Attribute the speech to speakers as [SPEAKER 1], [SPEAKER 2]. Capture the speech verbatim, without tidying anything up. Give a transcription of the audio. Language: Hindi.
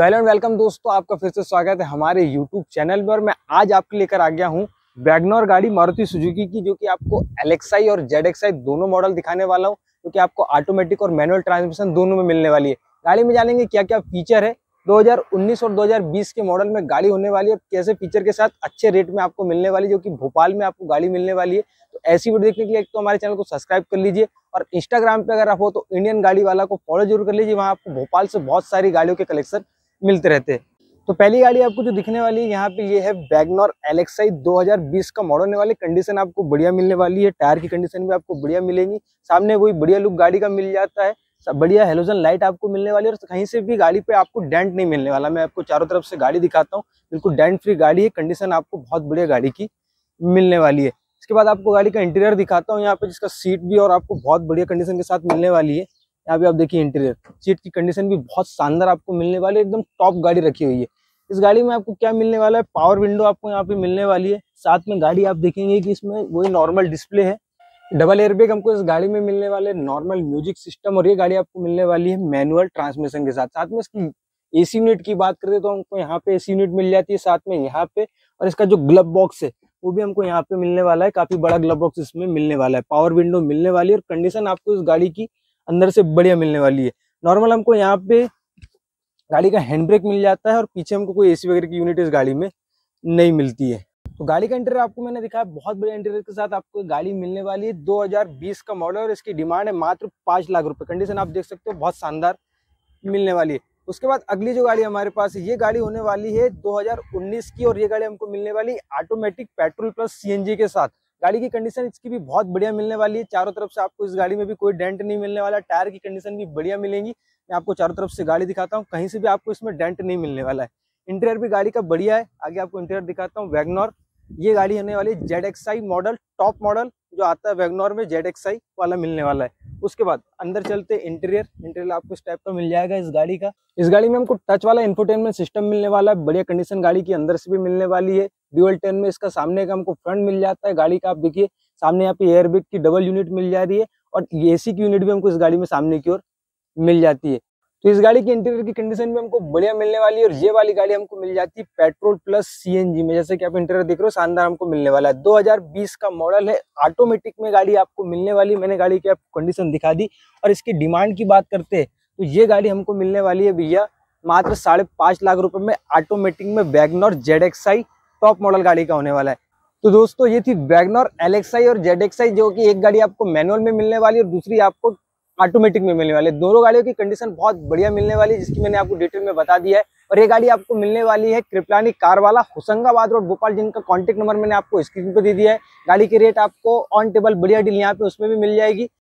[SPEAKER 1] तो हेलो एंड वेलकम दोस्तों, आपका फिर से स्वागत है हमारे यूट्यूब चैनल पर। मैं आज आपके लेकर आ गया हूँ वैगनर गाड़ी मारुति सुजुकी की, जो कि आपको एल एक्स आई और जेड एक्स आई दोनों मॉडल दिखाने वाला हूँ, जो कि आपको ऑटोमेटिक और मैनुअल ट्रांसमिशन दोनों में मिलने वाली है। गाड़ी में जानेंगे क्या क्या फीचर है, दो हज़ार उन्नीस और दो हज़ार बीस के मॉडल में गाड़ी होने वाली है और कैसे फीचर के साथ अच्छे रेट में आपको मिलने वाली है, जो कि भोपाल में आपको गाड़ी मिलने वाली है। तो ऐसी वीडियो देखने के लिए एक तो हमारे चैनल को सब्सक्राइब कर लीजिए और इंस्टाग्राम पे अगर आप हो तो इंडियन गाड़ी वाला को फॉलो जरूर कर लीजिए। वहाँ आपको भोपाल से बहुत सारी गाड़ियों के कलेक्शन मिलते रहते हैं। तो पहली गाड़ी आपको जो दिखने वाली है यहाँ पे ये है वैगनर एल एक्स आई दो हज़ार बीस का मॉडल होने वाली। कंडीशन आपको बढ़िया मिलने वाली है, टायर की कंडीशन भी आपको बढ़िया मिलेगी। सामने वही बढ़िया लुक गाड़ी का मिल जाता है, सब बढ़िया हेलोजन लाइट आपको मिलने वाली है और कहीं से भी गाड़ी पे आपको डेंट नहीं मिलने वाला। मैं आपको चारों तरफ से गाड़ी दिखाता हूँ, बिल्कुल डेंट फ्री गाड़ी है। कंडीशन आपको बहुत बढ़िया गाड़ी की मिलने वाली है। इसके बाद आपको गाड़ी का इंटीरियर दिखाता हूँ यहाँ पे, जिसका सीट भी और आपको बहुत बढ़िया कंडीशन के साथ मिलने वाली है। यहाँ पे आप देखिए इंटीरियर, सीट की कंडीशन भी बहुत शानदार आपको मिलने वाली है, एकदम टॉप गाड़ी रखी हुई है। इस गाड़ी में आपको क्या मिलने वाला है, पावर विंडो आपको यहाँ पे मिलने वाली है। साथ में गाड़ी आप देखेंगे कि इसमें वही नॉर्मल डिस्प्ले है। डबल एयरबैग हमको इस गाड़ी में मिलने वाले, नॉर्मल म्यूजिक सिस्टम, और ये गाड़ी आपको मिलने वाली है मैनुअल ट्रांसमिशन के साथ। साथ में इसकी एसी यूनिट की बात करें तो हमको यहाँ पे एसी यूनिट मिल जाती है साथ में यहाँ पे, और इसका जो ग्लव बॉक्स है वो भी हमको यहाँ पे मिलने वाला है। काफी बड़ा ग्लव बॉक्स इसमें मिलने वाला है। पावर विंडो मिलने वाली है और कंडीशन आपको इस गाड़ी की अंदर से बढ़िया मिलने वाली है। नॉर्मल हमको यहाँ पे गाड़ी का हैंड ब्रेक मिल जाता है और पीछे हमको कोई एसी वगैरह की यूनिट इस गाड़ी में नहीं मिलती है। तो गाड़ी का इंटीरियर आपको मैंने दिखाया, बहुत बड़े इंटीरियर के साथ आपको गाड़ी मिलने वाली है। दो हज़ार बीस का मॉडल और इसकी डिमांड है मात्र पाँच लाख रुपए। कंडीशन आप देख सकते हो बहुत शानदार मिलने वाली है। उसके बाद अगली जो गाड़ी हमारे पास है, ये गाड़ी होने वाली है दो हज़ार उन्नीस की, और ये गाड़ी हमको मिलने वाली ऑटोमेटिक पेट्रोल प्लस सीएनजी के साथ। गाड़ी की कंडीशन इसकी भी बहुत बढ़िया मिलने वाली है। चारों तरफ से आपको इस गाड़ी में भी कोई डेंट नहीं मिलने वाला। टायर की कंडीशन भी बढ़िया मिलेगी। मैं आपको चारों तरफ से गाड़ी दिखाता हूँ, कहीं से भी आपको इसमें डेंट नहीं मिलने वाला है। इंटीरियर भी गाड़ी का बढ़िया है। आगे आपको इंटीरियर दिखाता हूँ। वैगनर ये गाड़ी होने वाली है Z X I model, top model जो आता है वैगनर में, जेड एक्स आई वाला मिलने वाला है। उसके बाद अंदर चलते इंटीरियर, इंटीरियर आपको इस टाइप का मिल जाएगा इस गाड़ी का। इस गाड़ी में हमको टच वाला इंफोटेनमेंट सिस्टम मिलने वाला है। बढ़िया कंडीशन गाड़ी की अंदर से भी मिलने वाली है। ड्यूअल टेन में इसका सामने का हमको फ्रंट मिल जाता है गाड़ी का। आप देखिए सामने यहाँ पे एयरबैग की डबल यूनिट मिल जा रही है और एसी की यूनिट भी हमको इस गाड़ी में सामने की ओर मिल जाती है। तो इस गाड़ी की इंटीरियर की कंडीशन भी हमको बढ़िया मिलने वाली है। और ये वाली गाड़ी हमको मिल जाती है पेट्रोल प्लस सीएनजी में। जैसे कि आप इंटीरियर देख रहे हो, शानदार हमको मिलने वाला है। दो हज़ार बीस का मॉडल है, ऑटोमेटिक में गाड़ी आपको मिलने वाली। मैंने गाड़ी की आपको कंडीशन दिखा दी। और इसकी डिमांड की बात करते हैं तो ये गाड़ी हमको मिलने वाली है भैया मात्र साढ़े पाँच लाख रुपए में, ऑटोमेटिक में WagonR Z X I top model गाड़ी का होने वाला है। तो दोस्तों ये थी वैगनर एल एक्स आई और जेड एक्स आई, जो कि एक गाड़ी आपको मैनुअल में मिलने वाली है और दूसरी आपको ऑटोमेटिक में मिलने वाले। दोनों गाड़ियों की कंडीशन बहुत बढ़िया मिलने वाली है, जिसकी मैंने आपको डिटेल में बता दिया है। और ये गाड़ी आपको मिलने वाली है कृपलानी कार वाला, होशंगाबाद रोड, भोपाल, जिनका कॉन्टेक्ट नंबर मैंने आपको स्क्रीन पर दे दिया है। गाड़ी के रेट आपको ऑन टेबल बढ़िया डील यहाँ पे उसमें भी मिल जाएगी।